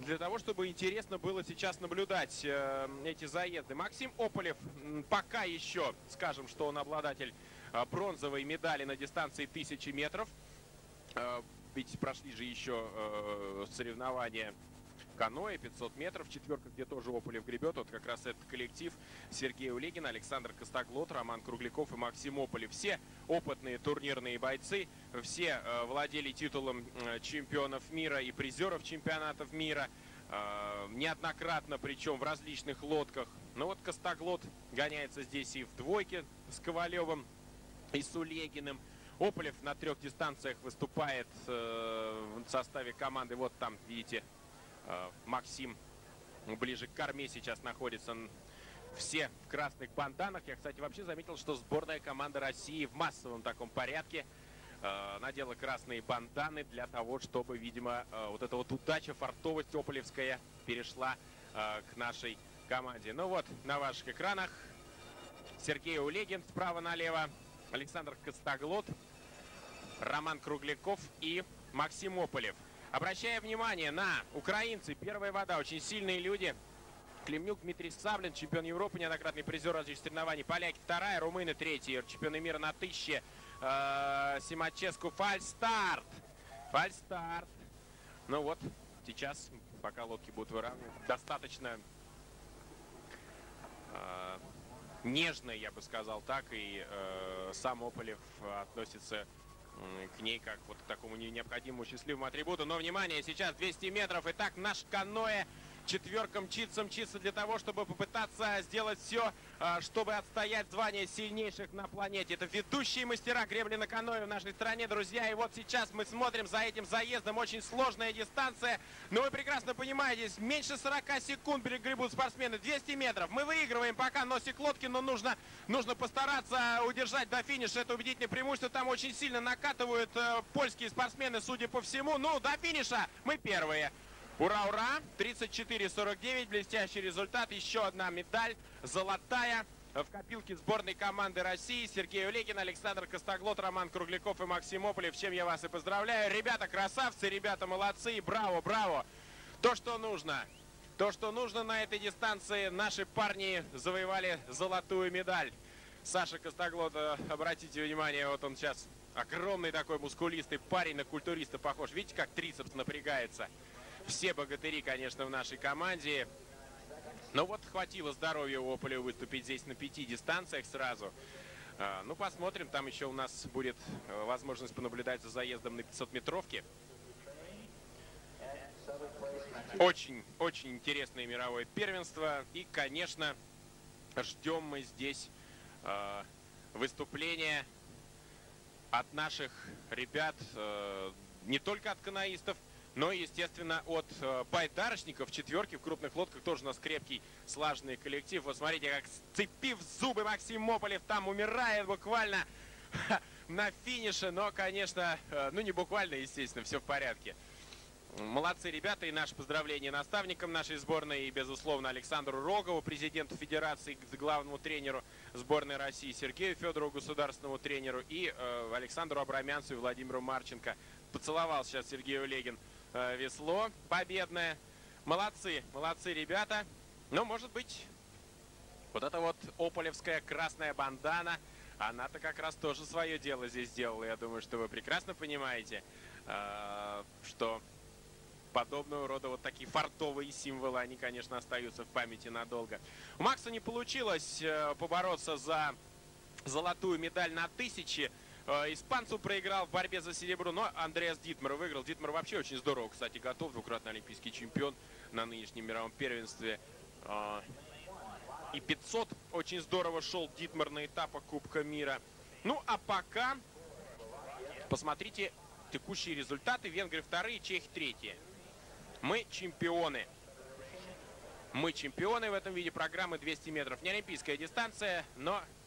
для того, чтобы интересно было сейчас наблюдать эти заезды. Максим Ополев пока еще, скажем, что он обладатель бронзовой медали на дистанции 1000 метров. Ведь прошли же еще соревнования каноэ, 500 метров, четверка, где тоже Ополев гребет. Вот как раз этот коллектив: Сергей Улегин, Александр Костоглот, Роман Кругляков и Максим Ополев. Все опытные турнирные бойцы, все владели титулом чемпионов мира и призеров чемпионатов мира. Неоднократно, причем в различных лодках. Но вот Костоглот гоняется здесь и в двойке с Ковалевым и с Улегиным. Ополев на 3 дистанциях выступает в составе команды. Вот там, видите, Максим ближе к корме сейчас находится. Все в красных банданах. Я, кстати, вообще заметил, что сборная команда России в массовом таком порядке надела красные банданы для того, чтобы, видимо, вот эта вот удача, фартовость ополевская перешла к нашей команде. Ну вот, на ваших экранах Сергей Улегин справа налево, Александр Костоглот, Роман Кругляков и Максим Ополев. Обращая внимание на украинцы, первая вода, очень сильные люди. Климнюк Дмитрий Саблин, чемпион Европы, неоднократный призер различных соревнований. Поляки 2, румыны 3, чемпионы мира на 1000. Симаческу, фальстарт. Фальстарт. Ну вот, сейчас, пока лодки будут выравнивать, достаточно нежно, я бы сказал так, и сам Ополев относится к ней как вот к такому необходимому счастливому атрибуту. Но, внимание, сейчас 200 метров. Итак, наш каноэ четверка мчится для того, чтобы попытаться сделать все, чтобы отстоять звание сильнейших на планете. Это ведущие мастера гребли на каноэ в нашей стране, друзья. И вот сейчас мы смотрим за этим заездом. Очень сложная дистанция. Но вы прекрасно понимаете, меньше 40 секунд перегребут спортсмены. 200 метров. Мы выигрываем пока носик лодки, но нужно постараться удержать до финиша. Это убедительное преимущество. Там очень сильно накатывают польские спортсмены, судя по всему. Ну, до финиша мы первые. Ура, ура! 34-49, блестящий результат. Еще одна медаль, золотая, в копилке сборной команды России. Сергей Улегин, Александр Костоглот, Роман Кругляков и Максим Ополев. Чем я вас и поздравляю. Ребята красавцы, ребята молодцы. Браво, браво! То, что нужно на этой дистанции. Наши парни завоевали золотую медаль. Саша Костоглот, обратите внимание, вот он сейчас огромный такой мускулистый парень, на культуриста похож. Видите, как трицепс напрягается? Все богатыри, конечно, в нашей команде. Но вот хватило здоровья у Ополева выступить здесь на 5 дистанциях сразу. Ну, посмотрим. Там еще у нас будет возможность понаблюдать за заездом на 500-метровке. Очень интересное мировое первенство. И, конечно, ждем мы здесь выступления от наших ребят, не только от каноистов, но, естественно, от байдарочников. Четверки в крупных лодках тоже у нас крепкий, слаженный коллектив. Вот смотрите, как, сцепив зубы, Максим Ополев там умирает буквально на финише. Но, конечно, ну не буквально, естественно, все в порядке. Молодцы ребята, и наше поздравление наставникам нашей сборной, и, безусловно, Александру Рогову, президенту федерации, главному тренеру сборной России, Сергею Федорову, государственному тренеру, и Александру Абрамянцу и Владимиру Марченко. Поцеловал сейчас Сергей Улегин весло победное. Молодцы, молодцы ребята. Но, может быть, вот эта вот ополевская красная бандана, она-то как раз тоже свое дело здесь сделала. Я думаю, что вы прекрасно понимаете, что подобного рода вот такие фартовые символы, они, конечно, остаются в памяти надолго. У Макса не получилось побороться за золотую медаль на 1000. Испанцу проиграл в борьбе за серебро, но Андреас Дитмар выиграл. Дитмар вообще очень здорово, кстати, готов. Двукратный олимпийский чемпион на нынешнем мировом первенстве. И 500 очень здорово шел Дитмар на этапах Кубка мира. Ну, а пока посмотрите текущие результаты. Венгры 2, Чехи 3. Мы чемпионы. Мы чемпионы в этом виде программы 200 метров. Не олимпийская дистанция, но